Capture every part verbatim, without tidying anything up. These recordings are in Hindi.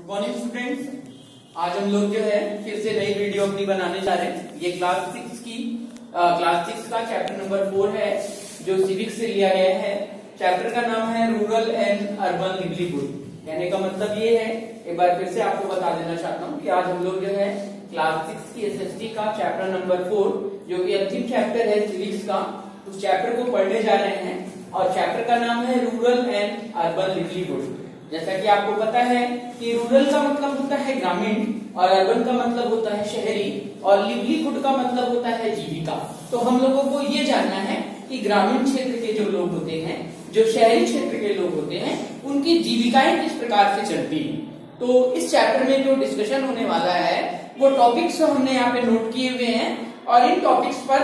Good morning students. आज हम लोग जो है फिर से नई वीडियो अपनी बनाने जा रहे हैं। ये क्लास सिक्स की आ, क्लास सिक्स का चैप्टर नंबर फोर है जो सिविक्स से लिया गया है। चैप्टर का नाम है रूरल एंड अर्बन लिवलीहुड। कहने का मतलब ये है, एक बार फिर से आपको बता देना चाहता हूँ कि आज हम लोग जो है क्लास सिक्स की एसएसटी का चैप्टर नंबर फोर जो कि अंतिम चैप्टर है सिविक्स का, उस चैप्टर को पढ़ने जा रहे हैं। और चैप्टर का नाम है रूरल एंड अर्बन लिवलीहुड। जैसा कि आपको पता है कि रूरल का मतलब होता है ग्रामीण और अर्बन का मतलब होता है शहरी और लिवलीहुड का मतलब होता है जीविका। तो हम लोगों को ये जानना है कि ग्रामीण क्षेत्र के जो लोग होते हैं, जो शहरी क्षेत्र के लोग होते हैं, उनकी जीविकाएं किस प्रकार से चलती हैं। तो इस चैप्टर में जो डिस्कशन होने वाला है वो टॉपिक्स हमने यहाँ पे नोट किए हुए हैं और इन टॉपिक्स पर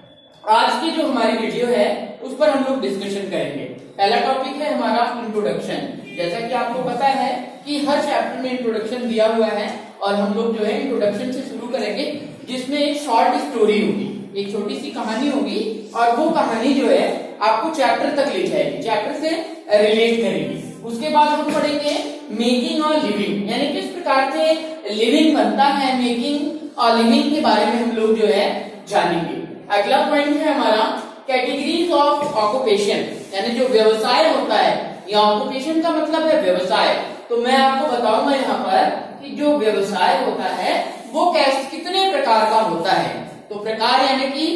आज की जो हमारी वीडियो है उस पर हम लोग डिस्कशन करेंगे। पहला टॉपिक है हमारा इंट्रोडक्शन। जैसा कि आपको पता है कि हर चैप्टर में इंट्रोडक्शन दिया हुआ है और हम लोग जो है इंट्रोडक्शन से शुरू करेंगे, जिसमें एक शॉर्ट स्टोरी होगी, एक छोटी सी कहानी होगी और वो कहानी जो है आपको चैप्टर तक ले जाएगी, चैप्टर से रिलेट करेगी। उसके बाद हम पढ़ेंगे मेकिंग और लिविंग, यानी किस प्रकार से लिविंग बनता है, मेकिंग और लिविंग के बारे में हम लोग जो है जानेंगे। अगला पॉइंट है हमारा कैटेगरीज ऑफ ऑक्यूपेशन, यानी जो व्यवसाय होता है, या ऑक्यूपेशन का मतलब है व्यवसाय। तो मैं आपको बताऊंगा यहाँ पर कि जो व्यवसाय होता है वो कैसे कितने प्रकार का होता है। तो प्रकार यानी कि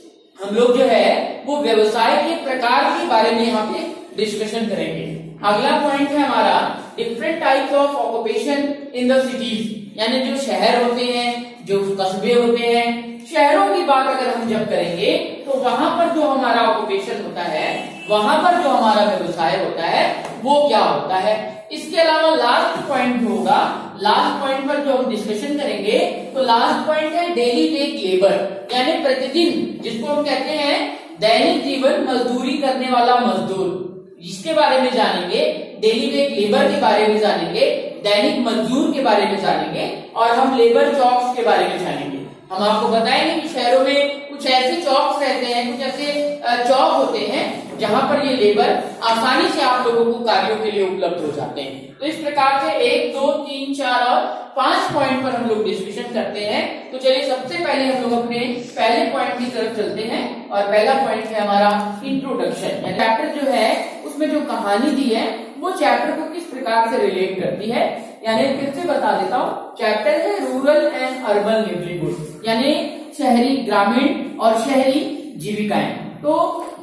हम लोग जो है वो व्यवसाय के प्रकार के बारे में यहाँ पे डिस्कशन करेंगे। अगला पॉइंट है हमारा different types of occupation in the cities, यानी जो शहर होते हैं, जो कस्बे होते हैं। शहरों की बात अगर हम जब करेंगे तो वहां पर जो हमारा ऑक्यूपेशन होता है, वहां पर जो हमारा व्यवसाय होता है वो क्या होता है। इसके अलावा लास्ट पॉइंट होगा, लास्ट पॉइंट पर जो हम डिस्कशन करेंगे तो लास्ट पॉइंट है डेली वेज लेबर, यानी प्रतिदिन जिसको हम कहते हैं दैनिक जीवन मजदूरी करने वाला मजदूर, इसके बारे में जानेंगे। डेली वेज लेबर के बारे में जानेंगे, दैनिक मजदूर के बारे में जानेंगे और हम लेबर जॉब्स के बारे में जानेंगे। हम आपको बताएंगे कि शहरों में कुछ ऐसे चौक रहते हैं, कुछ ऐसे चौक होते हैं जहां पर ये लेबर आसानी से आप लोगों को कार्यों के लिए उपलब्ध हो जाते हैं। तो इस प्रकार से एक दो तीन चार और पांच पॉइंट पर हम लोग डिस्कशन करते हैं। तो चलिए सबसे पहले हम लोग अपने पहले पॉइंट की तरफ चलते हैं और पहला पॉइंट है हमारा इंट्रोडक्शन। चैप्टर जो है उसमें जो कहानी दी है वो चैप्टर को किस प्रकार से रिलेट करती है। यानी फिर से बता देता हूँ, चैप्टर है रूरल एंड अर्बन लिवलीहुड, यानी शहरी ग्रामीण और शहरी जीविकाएं। तो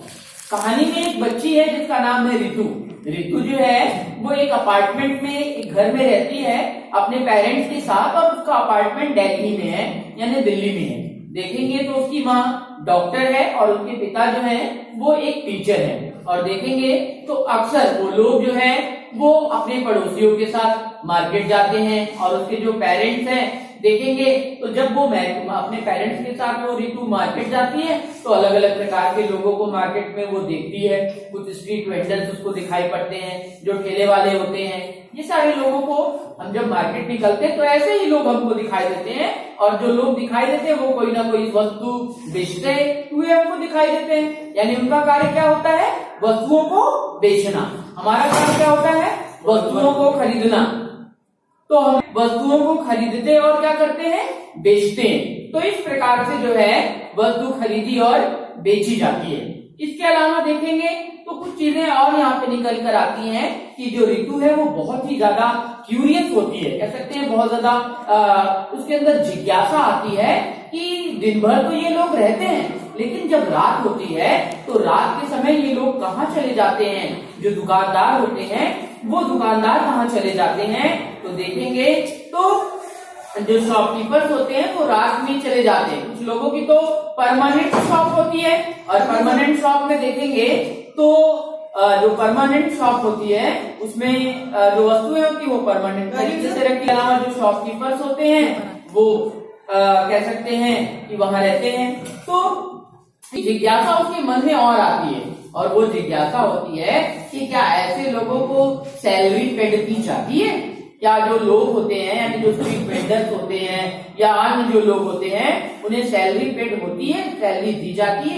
कहानी में एक बच्ची है जिसका नाम है रितु। रितु जो है वो एक अपार्टमेंट में, एक घर में रहती है अपने पेरेंट्स के साथ और उसका अपार्टमेंट दिल्ली में है, यानी दिल्ली में है। देखेंगे तो उसकी माँ डॉक्टर है और उसके पिता जो है वो एक टीचर है। और देखेंगे तो अक्सर वो लोग जो है वो अपने पड़ोसियों के साथ मार्केट जाते हैं और उसके जो पेरेंट्स हैं देखेंगे तो जब वो अपने पेरेंट्स के साथ वो रितु मार्केट जाती है तो अलग अलग प्रकार के लोगों को मार्केट में वो देखती है। कुछ स्ट्रीट वेंडर्स उसको दिखाई पड़ते हैं, जो ठेले वाले होते हैं, ये सारे लोगों को हम जब मार्केट निकलते हैं तो ऐसे ही लोग हमको दिखाई देते हैं। और जो लोग दिखाई देते हैं वो कोई ना कोई वस्तु बेचते हुए हमको दिखाई देते हैं, यानी उनका कार्य क्या होता है, वस्तुओं को बेचना। हमारा काम क्या होता है, वस्तुओं को खरीदना। तो हम वस्तुओं को खरीदते और क्या करते हैं, बेचते हैं। तो इस प्रकार से जो है वस्तु खरीदी और बेची जाती है। इसके अलावा देखेंगे तो कुछ चीजें और यहाँ पे निकल कर आती हैं कि जो ऋतु है वो बहुत ही ज्यादा क्यूरियस होती है, कह सकते हैं बहुत ज्यादा उसके अंदर जिज्ञासा आती है कि दिन भर तो ये लोग रहते हैं लेकिन जब रात होती है तो रात के समय ये लोग कहाँ चले जाते हैं, जो दुकानदार होते हैं वो दुकानदार कहाँ चले जाते हैं। तो देखेंगे तो जो शॉपकीपर्स होते हैं वो रात में चले जाते हैं। कुछ लोगों की तो परमानेंट शॉप होती है और परमानेंट शॉप में देखेंगे तो जो परमानेंट शॉप होती है उसमें जो वस्तुएं होती है वो परमानेंट तरीके से रखी। अलावा जो शॉपकीपर्स होते हैं वो आ, कह सकते हैं कि वहां रहते हैं। तो जिज्ञासा उसके मन में और आती है और वो जिज्ञासा होती है कि क्या ऐसे लोगों को सैलरी पेड दी जाती है, क्या जो लोग होते हैं यानी जो स्ट्रीट वेंडर्स होते हैं या अन्य जो लोग होते हैं उन्हें सैलरी पेड होती है, सैलरी दी जाती है।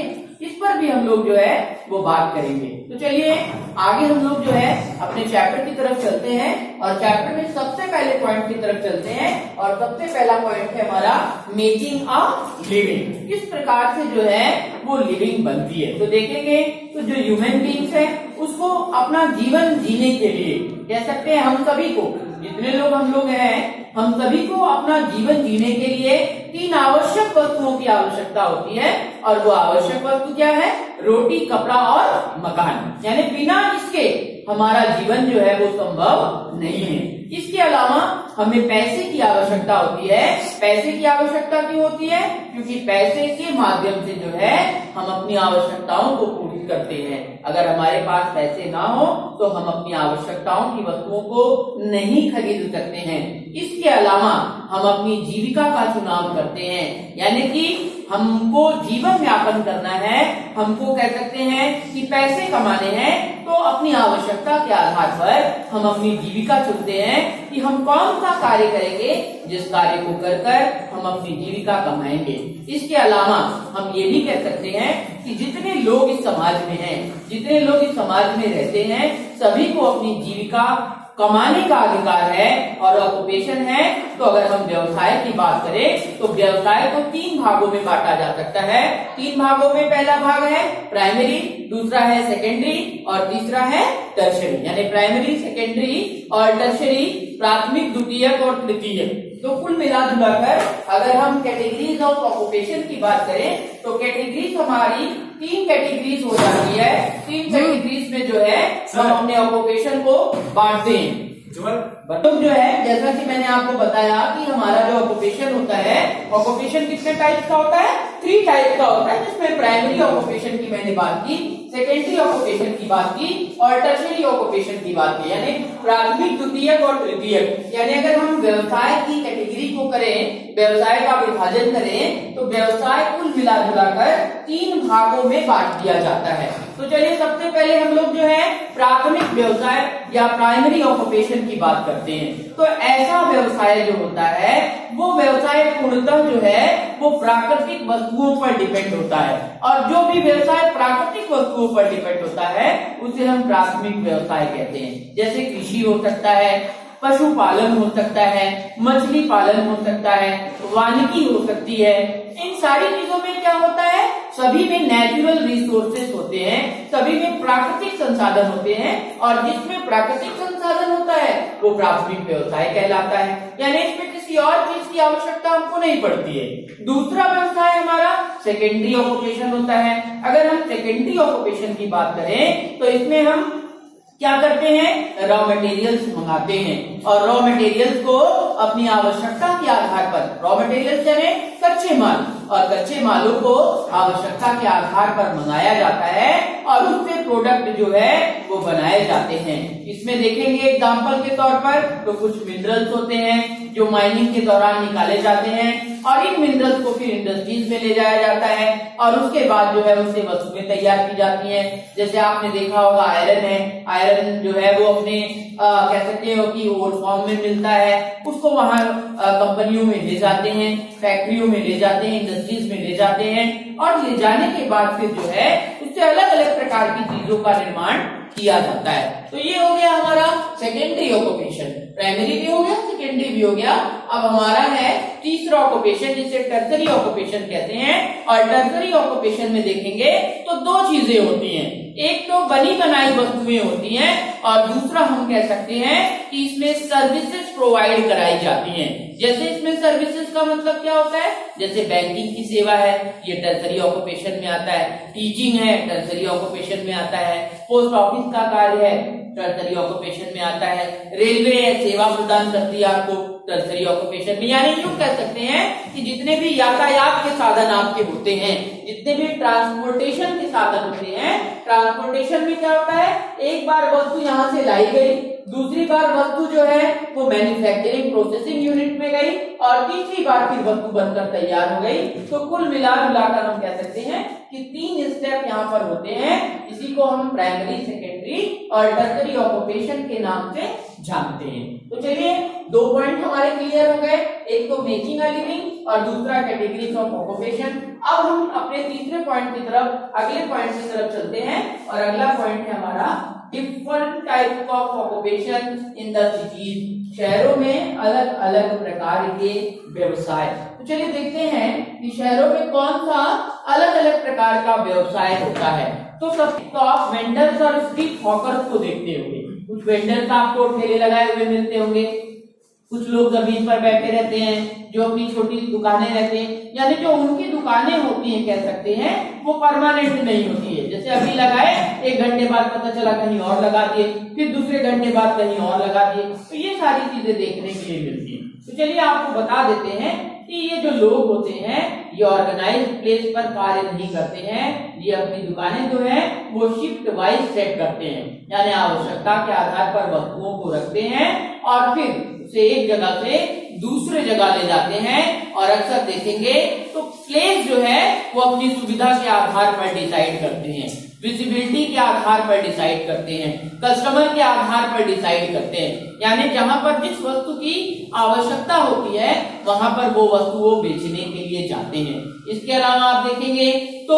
इस पर भी हम लोग जो है वो बात करेंगे। तो चलिए आगे हम लोग जो है अपने चैप्टर की तरफ चलते हैं और चैप्टर में सबसे पहले पॉइंट की तरफ चलते हैं और सबसे पहला पॉइंट है हमारा मेकिंग अ लिविंग। किस प्रकार से जो है वो लिविंग बनती है। तो देखेंगे तो जो ह्यूमन बीइंग्स है उसको अपना जीवन जीने के लिए कह सकते हैं हम सभी को, जितने लोग हम लोग हैं हम सभी को अपना जीवन जीने के लिए तीन आवश्यक वस्तुओं की आवश्यकता होती है और वो आवश्यक वस्तु क्या है, रोटी, कपड़ा और मकान। यानी बिना इसके हमारा जीवन जो है वो संभव नहीं है। इसके अलावा हमें पैसे की आवश्यकता होती है। पैसे की आवश्यकता क्यों होती है, क्योंकि पैसे के माध्यम से जो है हम अपनी आवश्यकताओं को पूरी करते हैं। अगर हमारे पास पैसे ना हो तो हम अपनी आवश्यकताओं की वस्तुओं को नहीं खरीद सकते हैं। इसके अलावा हम अपनी जीविका का चुनाव करते हैं, यानी कि हमको जीवन यापन करना है, हमको कह सकते हैं कि पैसे कमाने हैं, तो अपनी आवश्यकता के आधार पर हम अपनी जीविका चुनते हैं कि हम कौन सा कार्य करेंगे जिस कार्य को कर कर हम अपनी जीविका कमाएंगे। इसके अलावा हम ये भी कह सकते हैं कि जितने लोग इस समाज में हैं, जितने लोग इस समाज में रहते हैं, सभी को अपनी जीविका कमाने का अधिकार है और ऑक्यूपेशन है। तो अगर हम व्यवसाय की बात करें तो व्यवसाय को तीन भागों में बांटा जा सकता है। तीन भागों में पहला भाग है प्राइमरी, दूसरा है सेकेंडरी और तीसरा है टर्शरी। यानी प्राइमरी, सेकेंडरी और टर्शरी, प्राथमिक, द्वितीयक और तृतीयक। तो कुल मिला जुलाकर अगर हम कैटेगरीज ऑफ ऑक्यूपेशन की बात करें तो कैटेगरीज हमारी तीन कैटेगरीज हो जाती है। तीन कैटेगरीज में जो है हम अपने ऑक्यूपेशन को बांटते हैं। तो जो है जैसा कि मैंने आपको बताया कि हमारा जो ऑक्यूपेशन होता है, ऑक्यूपेशन कितने टाइप का होता है, थ्री टाइप का होता है, जिसमें प्राइमरी ऑक्यूपेशन की मैंने बात की, सेकेंडरी ऑक्यूपेशन की बात की और टर्शरी ऑक्यूपेशन की बात की, यानी प्राथमिक, द्वितीयक और तृतीयक। यानी अगर हम व्यवसाय की कैटेगरी को करें, व्यवसाय का विभाजन करें तो व्यवसाय कुल मिला जुलाकर तीन भागों में बांट दिया जाता है। तो चलिए सबसे पहले हम लोग जो है प्राथमिक व्यवसाय या प्राइमरी ऑक्यूपेशन की बात करते हैं। तो ऐसा व्यवसाय जो होता है वो व्यवसाय पूर्णतः जो है वो प्राकृतिक वस्तुओं पर डिपेंड होता है, और जो भी व्यवसाय प्राकृतिक वस्तुओं पर डिपेंड होता है उसे हम प्राथमिक व्यवसाय कहते हैं। जैसे कृषि हो सकता है, पशुपालन हो सकता है, मछली पालन हो सकता है, वानिकी हो सकती है। इन सारी चीजों में क्या होता है, सभी में नेचुरल रिसोर्सेस होते हैं, सभी में प्राकृतिक संसाधन होते हैं, और जिसमें प्राकृतिक संसाधन होता है वो प्राथमिक व्यवसाय कहलाता है। यानी इसमें किसी और चीज की आवश्यकता हमको नहीं पड़ती है। दूसरा व्यवसाय हमारा सेकेंडरी ऑक्यूपेशन होता है। अगर हम सेकेंडरी ऑक्यूपेशन की बात करें तो इसमें हम क्या करते हैं, रॉ मटेरियल्स मंगाते हैं और रॉ मटेरियल्स को अपनी आवश्यकता के आधार पर, रॉ मटेरियल्स यानी कच्चे माल, और कच्चे मालों को आवश्यकता के आधार पर मंगाया जाता है और उससे प्रोडक्ट जो है वो बनाए जाते हैं। इसमें देखेंगे एग्जांपल के तौर पर तो कुछ मिनरल्स होते हैं जो माइनिंग के दौरान निकाले जाते हैं और इन मिनरल्स को फिर इंडस्ट्रीज में ले जाया जाता है और उसके बाद जो है उससे वस्तुएं तैयार की जाती हैं। जैसे आपने देखा होगा आयरन है, आयरन जो है वो अपने आ, कह सकते हो कि ओर फॉर्म में मिलता है, उसको वहां कंपनियों में ले जाते हैं, फैक्ट्रियों में ले जाते हैं, इंडस्ट्रीज में ले जाते हैं और ले जाने के बाद फिर जो है उससे अलग अलग प्रकार की चीजों का निर्माण किया जाता है। तो ये हो गया हमारा सेकेंडरी ऑक्यूपेशन। प्राइमरी भी हो गया, सेकेंडरी भी हो गया। अब हमारा है तीसरा ऑक्यूपेशन जिसे टर्सरी ऑक्यूपेशन कहते हैं। और टर्सरी ऑक्यूपेशन में देखेंगे तो दो चीजें होती हैं, एक तो बनी बनाई वस्तुएं होती हैं और दूसरा हम कह सकते हैं कि इसमें सर्विसेज प्रोवाइड कराई जाती हैं। जैसे इसमें सर्विसेज का मतलब क्या होता है, जैसे बैंकिंग की सेवा है, ये टर्सरी ऑक्यूपेशन में आता है, टीचिंग है टर्सरी ऑक्यूपेशन में आता है, पोस्ट ऑफिस का कार्य है टर्सरी ऑक्यूपेशन में आता है, रेलवे सेवा प्रदान करती है आपको टर्सरी ऑक्यूपेशन में। यानी यूं कह सकते हैं कि जितने भी यातायात के साधन आपके होते हैं, जितने भी ट्रांसपोर्टेशन के साधन होते हैं, ट्रांसपोर्टेशन में क्या होता है, एक बार वस्तु यहाँ से लाई गई, दूसरी बार वस्तु जो है वो मैन्युफैक्चरिंग प्रोसेसिंग यूनिट में गई और तीसरी बार फिर वस्तु बनकर तैयार हो गई। तो कुल मिला मिलाकर हम कह सकते हैं कि तीन स्टेप यहाँ पर होते हैं। इसी को हम प्राइमरी, सेकेंडरी और टर्सरी ऑक्यूपेशन के नाम से जानते हैं। तो चलिए दो पॉइंट हमारे क्लियर हो गए, एक तो मेकिंग अ लिविंग और दूसरा कैटेगरीज ऑफ ऑक्यूपेशन। अब हम अपने तीसरे पॉइंट की तरफ, अगले पॉइंट की तरफ चलते हैं और अगला पॉइंट है हमारा different type of occupation in the cities. शहरों में अलग अलग प्रकार के व्यवसाय। तो चलिए देखते हैं कि शहरों में कौन सा अलग अलग प्रकार का व्यवसाय होता है। तो सब तो आप वेंडर्स और स्ट्रीट हॉकर्स को देखते होंगे। कुछ वेंडर्स आपको ठेले लगाए हुए मिलते होंगे, कुछ लोग जमीन पर बैठे रहते हैं जो अपनी छोटी दुकानें रहते हैं, यानी जो उनकी दुकानें होती हैं कह सकते हैं वो परमानेंट नहीं होती है। जैसे अभी लगाए, एक घंटे बाद पता चला कहीं और लगा दिए, फिर दूसरे घंटे बाद कहीं और लगा दिए। तो ये सारी चीजें देखने के लिए मिलती हैं। तो चलिए आपको बता देते हैं कि ये जो लोग होते हैं ये ऑर्गेनाइज प्लेस पर कार्य नहीं करते हैं। ये अपनी दुकानें जो है वो शिफ्ट वाइज सेट करते हैं, यानी आवश्यकता के आधार पर वस्तुओं को रखते हैं और फिर उसे एक जगह से दूसरे जगह ले जाते हैं। और अक्सर देखेंगे तो प्लेस जो है वो अपनी सुविधा के आधार पर डिसाइड करते हैं, विजिबिलिटी के आधार पर डिसाइड करते हैं, कस्टमर के आधार पर डिसाइड करते हैं। यानी जहां पर जिस वस्तु की आवश्यकता होती है वहां पर वो वस्तु वो बेचने के लिए जाते हैं। इसके अलावा आप देखेंगे तो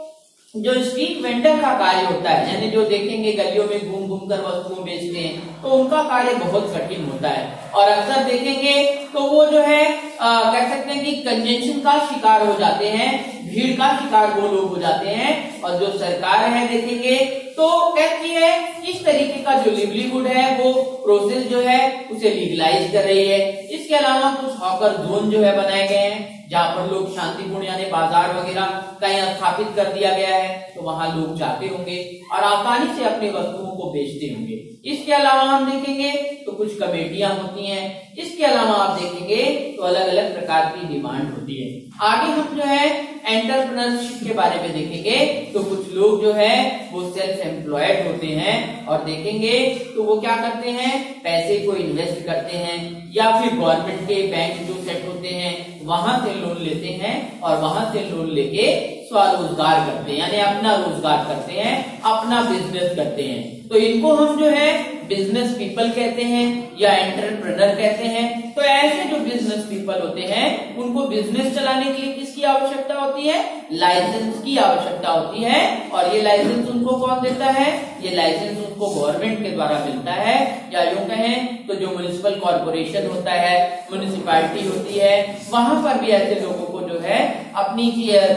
जो स्ट्रीट वेंडर का कार्य होता है, यानी जो देखेंगे गलियों में घूम घूम कर वस्तुओं बेचते हैं, तो उनका कार्य बहुत कठिन होता है। और अक्सर देखेंगे तो वो जो है आ, कह सकते हैं कि कंजेशन का शिकार हो जाते हैं, भीड़ का शिकार वो लोग हो जाते हैं। और जो सरकार है देखेंगे तो कहती है इस तरीके का जो लिवलीहुड है वो प्रोसेस जो है उसे लीगलाइज कर रही है। इसके अलावा कुछ हॉकर जोन जो है बनाए गए हैं जहां पर लोग शांतिपूर्ण यानी बाजार वगैरह कहीं स्थापित कर दिया गया है, तो वहां लोग जाते होंगे और आसानी से अपनी वस्तुओं को बेचते होंगे। इसके अलावा हम देखेंगे तो कुछ कमेटियां होती हैं। इसके अलावा आप देखेंगे तो अलग अलग प्रकार की डिमांड होती है। आगे हम जो है एंटरप्रेन्योरशिप के बारे में देखेंगे तो कुछ लोग जो है वो सेल्फ एम्प्लॉयड होते हैं और देखेंगे तो वो क्या करते हैं, पैसे को इन्वेस्ट करते हैं या फिर गवर्नमेंट के बैंक जो सेट होते हैं वहां से लोन लेते हैं और वहां से लोन लेके स्वरोजगार करते हैं, यानी अपना रोजगार करते हैं, अपना बिजनेस करते हैं। तो इनको हम जो है बिजनेस पीपल कहते हैं या एंटरप्रेन्योर कहते हैं। तो ऐसे जो बिजनेस पीपल होते हैं उनको बिजनेस चलाने के लिए किसकी आवश्यकता होती है, लाइसेंस की आवश्यकता होती है। और ये लाइसेंस उनको कौन देता है, ये लाइसेंस उनको गवर्नमेंट के द्वारा मिलता है, या यूं कहें तो जो म्युनिसिपल कॉर्पोरेशन होता है, म्युनिसिपैलिटी होती है, वहां पर भी ऐसे लोगों को जो है अपनी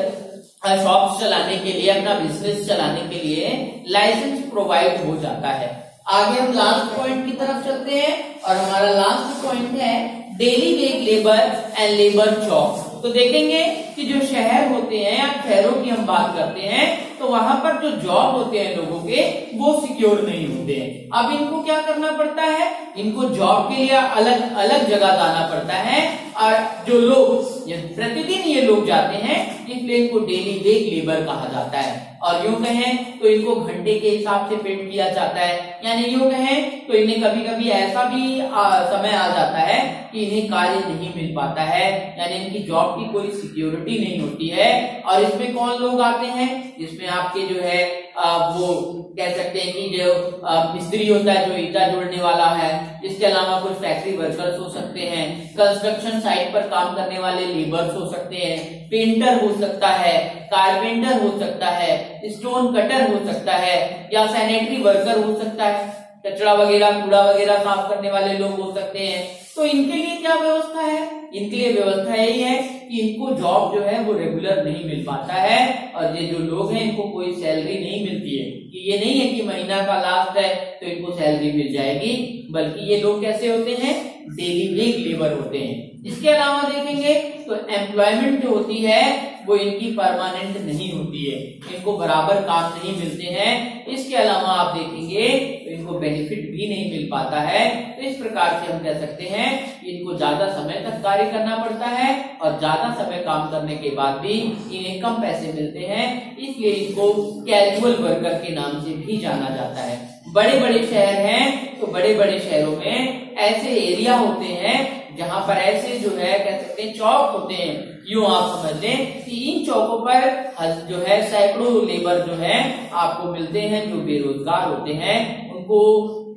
शॉप्स चलाने के लिए, अपना बिजनेस चलाने के लिए लाइसेंस प्रोवाइड हो जाता है। आगे हम लास्ट पॉइंट की तरफ चलते हैं और हमारा लास्ट पॉइंट है daily wage labour and labour job. तो देखेंगे कि जो शहर होते हैं या शहरों की हम बात करते हैं तो वहां पर जो जॉब होते हैं लोगों के वो सिक्योर नहीं होते हैं। अब इनको क्या करना पड़ता है, इनको जॉब के लिए अलग अलग जगह जाना पड़ता है और जो लोग प्रतिदिन ये लोग जाते हैं इसलिए इनको डेली वेज लेबर कहा जाता है। और यूं कहें तो इनको घंटे के हिसाब से पेड किया जाता है, यानी यूं कहें तो इन्हें कभी कभी ऐसा भी आ, समय आ जाता है कि इन्हें कार्य नहीं मिल पाता है, यानी इनकी जॉब की कोई सिक्योरिटी नहीं होती है। और इसमें कौन लोग आते हैं, इसमें आपके जो है आ, वो कह सकते हैं कि जो मिस्त्री होता है जो ईटा जोड़ने वाला है, इसके अलावा कुछ फैक्ट्री वर्कर्स हो सकते हैं, कंस्ट्रक्शन साइट पर काम करने वाले लेबर्स हो सकते हैं, पेंटर हो सकता है, कारपेंटर हो सकता है, स्टोन कटर हो सकता है या सैनिटरी वर्कर हो सकता है, कचरा वगैरह कूड़ा वगैरह साफ करने वाले लोग हो सकते हैं। तो इनके लिए क्या व्यवस्था है, इनके लिए व्यवस्था यही है कि इनको जॉब जो है वो रेगुलर नहीं मिल पाता है और ये जो लोग हैं इनको कोई सैलरी नहीं मिलती है, कि ये नहीं है कि महीना का लास्ट है तो इनको सैलरी मिल जाएगी, बल्कि ये लोग कैसे होते हैं, डेली वेज लेबर होते हैं। इसके अलावा देखेंगे तो एम्प्लॉयमेंट जो होती है वो इनकी परमानेंट नहीं होती है, इनको बराबर काम नहीं मिलते हैं। इसके अलावा आप देखेंगे तो इनको बेनिफिट भी नहीं मिल पाता है। तो इस प्रकार से हम कह सकते हैं कि इनको ज्यादा समय तक कार्य करना पड़ता है और ज्यादा समय काम करने के बाद भी इन्हें कम पैसे मिलते हैं, इसलिए इनको कैजुअल वर्कर के नाम से भी जाना जाता है। बड़े बड़े शहर हैं तो बड़े बड़े शहरों में ऐसे एरिया होते हैं जहां पर ऐसे जो है कह सकते हैं चौक होते हैं, यूं आप समझ लें कि इन चौकों पर जो है सैकड़ों लेबर जो है आपको मिलते हैं जो बेरोजगार होते हैं, उनको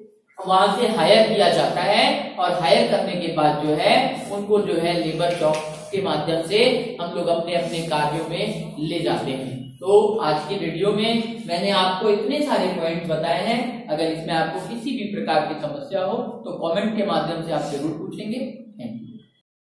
वहां से हायर किया जाता है और हायर करने के बाद जो है उनको जो है लेबर चौक के माध्यम से हम लोग अपने अपने कार्यों में ले जाते हैं। तो आज की वीडियो में मैंने आपको इतने सारे पॉइंट्स बताए हैं। अगर इसमें आपको किसी भी प्रकार की समस्या हो तो कमेंट के माध्यम से आप जरूर पूछेंगे।